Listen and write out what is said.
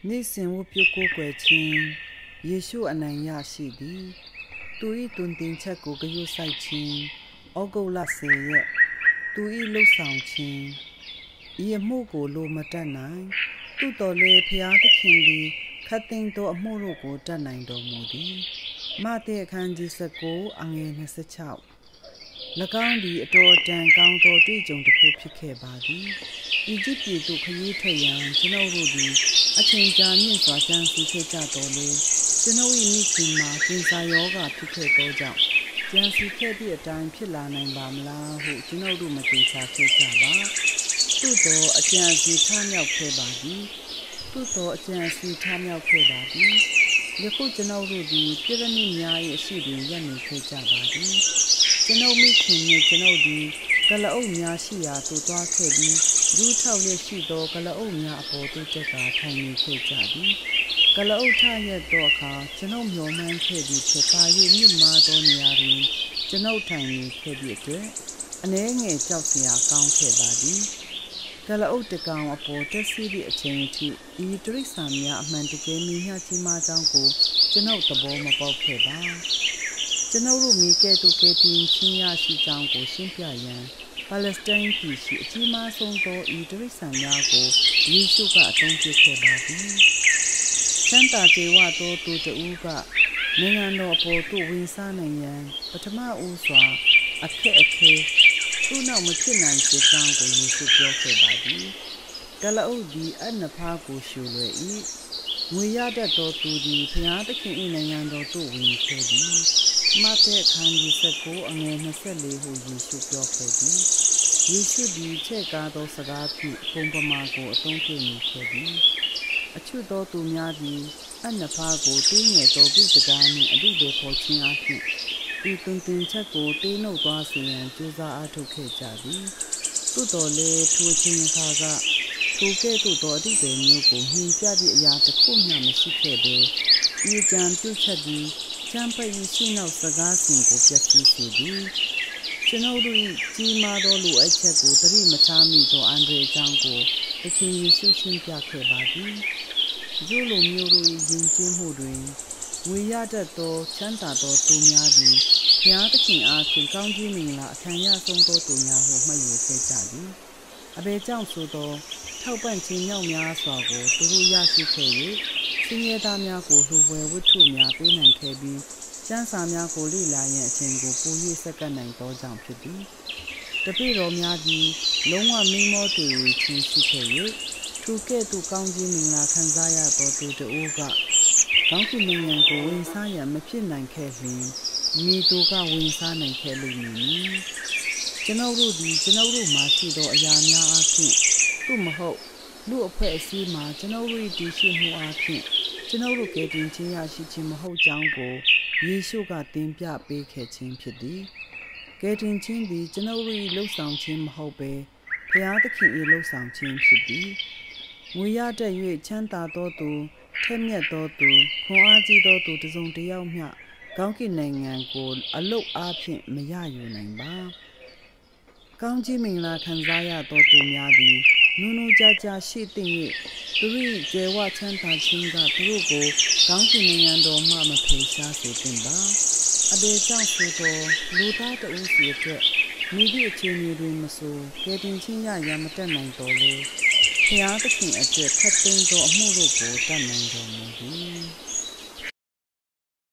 နေ့စဉ်ဝပြုကိုကွယ်ခြင်းယေရှုအနိုင်ရရှိသည်သူ၏တွင်တင်ချက်ကိုဂရုစိုက်ခြင်းဩဂုတ်လ10ရက်သူ၏လှုပ်ဆောင်ခြင်းဤအမှုကိုလိုမတတ်နိုင်သူတော်လေဖျားသခင်သည်ခတ်သိမ်းသောအမှုတို့ကိုတတ်နိုင်တော်မူသည်မဿဲအခန်းကြီး19အငယ်26၎င်းသည်အတော်တန်ကောင်းသောတွေ့ကြုံတစ်ခုဖြစ်ခဲ့ပါသည်ဤဂျစ်ပြည်သို့ခရီးထွက်ရန်ကျွန်ုပ်တို့သည်အချိန်ကြာမြင့်စွာကြံစည်ခဲ့ကြတော်လေကျွန်ုပ်၏မိခင်မှာကင်ဆာရောဂါဖြစ်ခဲ့သောကြောင့်ကြံစည်ခဲ့သည့်အတိုင်းဖြစ်လာနိုင်ပါမလားဟုကျွန်ုပ်တို့မသိချာခဲ့ကြပါသို့သောအကြံစီထားမြောက်ခဲ့ပါသည်သို့သောအကြံစီထားမြောက်ခဲ့ပါသည်ယခုကျွန်ုပ်တို့သည်ပြည်ရမိများ၏အရှိတွင်ရပ်နေခဲ့ကြပါသည်ကျွန်ုပ်မိခင်နှင့်ကျွန်ုပ်သည်ကလအုပ်များရှိရာသို့သွားခဲ့ပြီးလူထောက်လျက်ရှိသောကလအုပ်များအပေါ်သို့တက်ကထိုင်နေခဲ့ကြသည်ကလအုပ်ထရက်သောအခါကျွန်ုပ်မျှော်မှန်းခဲ့ပြီးဖြစ်ပါ၍မြင့်မားသောနေရာတွင်ကျွန်ုပ်ထိုင်နေခဲ့သည့်အတွက်အနှဲငယ်ကြောက်စရာကောင်းခဲ့ပါသည်ကလအုပ်တကောင်အပေါ်တက်စီးသည့်အချိန်အထိဤတရိษံများအမှန်တကယ်မြင်ရကြီးမားကြောင်းကိုကျွန်ုပ်သဘောမပေါက်ခဲ့ပါကျွန်ုပ်တို့မိကဲ့သို့ကဲတင်ချင်းရရှိကြောင်းကိုရှင်းပြရန်ပါလက်စတိုင်းပြည်ရှိအကြီးမားဆုံးသောဤတရိษံများကိုယေရှုကအသုံးပြုခဲ့ပါသည်စံတာကျေဝသောသူတဦးကနိုင်ငံတော်အပေါ်သို့ဝင်စားနိုင်ရန်ပထမဦးစွာအခက်အခဲသူ့နောက်မဖြစ်နိုင်စေကြောင်းကိုယေရှုပြောခဲ့ပါသည်ကလအုပ်သည်အနဖားကိုရှုလွယ်၏ငွေရတတ်သောသူသည်ဘုရားသခင်၏နိုင်ငံတော်သို့ဝင်ခဲ့သည်မဿဲအခန်းကြီး19အငယ်24ဟုယေရှုပြောခဲ့သည်ယေရှုသည်ချဲ့ကားသောစကားဖြင့်ပုံပမာကိုအသုံးပြုနေခဲ့သည်အချွတ်သောသူများသည်အနဖားကိုတင်းငယ်သောကိစကားနှင့်အဓိပ္ပာယ်ဖော်ခြင်းအဖြစ်ဤတွင်တင်ချက်ကိုတင်းနှုတ်သွားစေရန်ကြိုးစားအားထုတ်ခဲ့ကြသည်သို့တော်လည်းထိုခြင်းအခါကထိုကဲ့သို့သောအဓိပ္ပာယ်မျိုးကိုမြင်ပြသည့်အရာတစ်ခုမျှမရှိခဲ့ဘဲဤကြံပြုချက်သည်ကျမ်းပတ်၏ရှိနောက်စကားစဉ်ကိုပြည့်စည်စေသည်ကျွန်ုပ်တို့၏ကြီးမားသောလူအပ်ချက်ကိုသတိမထားမိသောအန္တရာယ်ကြောင့်ကိုသခင်ယေရှုရှင်းပြခဲ့ပါသည်ကျိုးလိုမျိုးတို့၏ယဉ်ကျေးမှုတွင်ဝေရတတ်သောချမ်းသာသောသူများသည်ဘုရားသခင်အားဖြင့်ကောင်းကြီးမင်္ဂလာအခံရဆုံးသောသူများဟုမှတ်ယူခဲ့ကြသည်အဘယ်ကြောင့်ဆိုသောထောက်ပံ့ခြင်းမြောက်များစွာကိုသူတို့ရရှိခဲ့၍ဆင်းရဲသားများကိုလှူပွဲဝတ္ထုများပေးနိုင်ခဲ့ပြီးကျမ်းစာများကိုလေ့လာရန်အချိန်ကိုပို၍ဆက်ကပ်နိုင်သောကြောင့်ဖြစ်သည်တပည့်တော်များသည်လုံးဝမိမောတူခြင်းရှိခဲ့၍ထိုကဲ့သို့ကောင်းခြင်းမင်္ဂလာခံစားရသောသူတို့ကကောင်းကင်နိုင်ငံကိုဝင်စားရန်မဖြစ်နိုင်ခဲ့လျှင်မိသူကဝင်စားနိုင်ခဲ့လိမ့်မည်ကျွန်ုပ်တို့သည်ကျွန်ုပ်တို့မှာရှိသောအရာများအပြင်သို့မဟုတ်လူအဖွဲ့အစည်းမှာကျွန်ုပ်တို့၏တည်ရှိမှုအပြင်ကျွန်ုပ်တို့ကယ်တင်ခြင်းရရှိခြင်းမဟုတ်ကြောင်းကိုယေရှုကတင်ပြပေးခဲ့ခြင်းဖြစ်သည်ကယ်တင်ခြင်းသည်ကျွန်ုပ်တို့၏လှုပ်ဆောင်ခြင်းမဟုတ်ဘဲဘုရားသခင်၏လှုပ်ဆောင်ခြင်းဖြစ်သည်ငွေရတတ်၍ချမ်းသာသောသူထက်မြက်သောသူခွန်အားကြီးသောသူတစုံတစ်ယောက်မျှကောင်းကင်နိုင်ငံကိုအလုတ်အားဖြင့်မရယူနိုင်ပါကောင်းကြီးမင်္ဂလာခံစားရသောသူများသည်နူးနူးကြားကြားရှိသင့်၍သူ၏ကျေဝချမ်းသာခြင်းကသူတို့ကိုကောင်းကင်နိုင်ငံတော်မှမဖယ်ရှားစေသင့်ပါအဘယ်ကြောင့်ဆိုသောလူသားတဦးစီအတွက်မိသည့်အခြေအနေတွင်မဆိုကယ်တင်ခြင်းရရမတတ်နိုင်တော်လေဘုရားသခင်အတွက်ခတ်သိမ်းသောအမှုတို့ကိုတတ်နိုင်တော်မူသည်